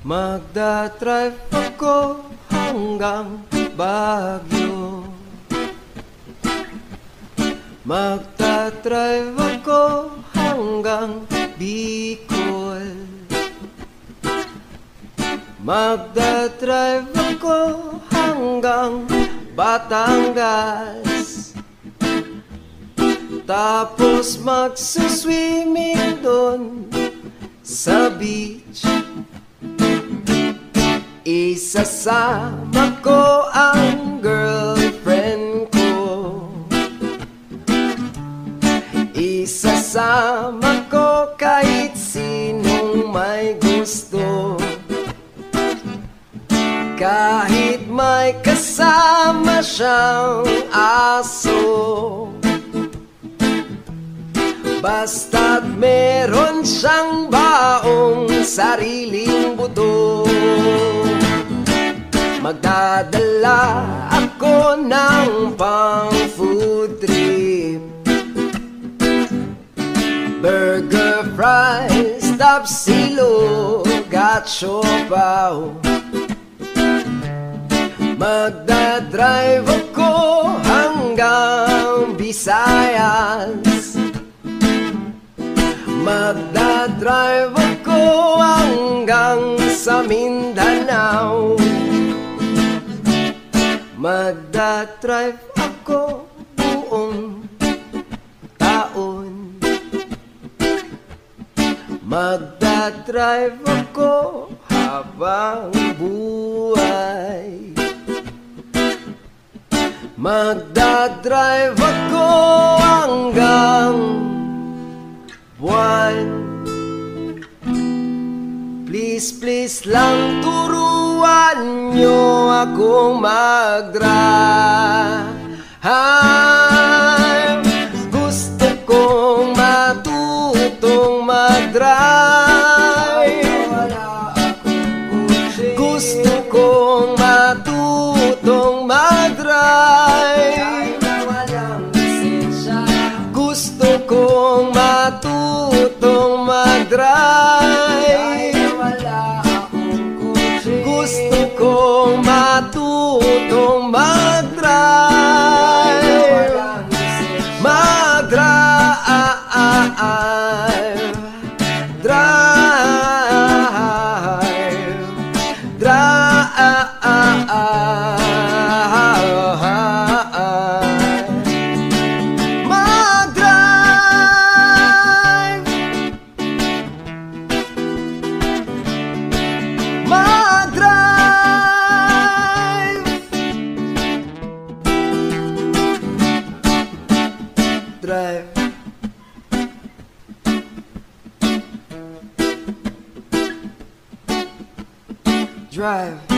Magdadrive ako hanggang Baguio. Magdadrive ako hanggang Bicol. Magdadrive ako hanggang Batangas. Tapos magsuswimming doon sa beach. Isasama ko ang girlfriend ko. Isasama ko kahit sinong may gusto. Kahit may kasama siyang aso. Basta't meron siyang baong sariling buto. Magdadala ako ng pang food trip. Burger, fries, tapsilog at siopaw. Magdadrive ako hanggang Visayas. Magdadrive ako hanggang sa Mindanao. Magdadrive ako buong taon. Magdadrive ako habang buhay. Magdadrive ako hanggang buwan. Please, please lang turuan nyo akong mag-drive. Gusto kong matutong mag-drive. Gusto kong matutong mag-drive. Gusto kong matutong mag-drive. Gusto kong matutong mag-drive. Mag-drive. Drive. Drive. Drive. Drive.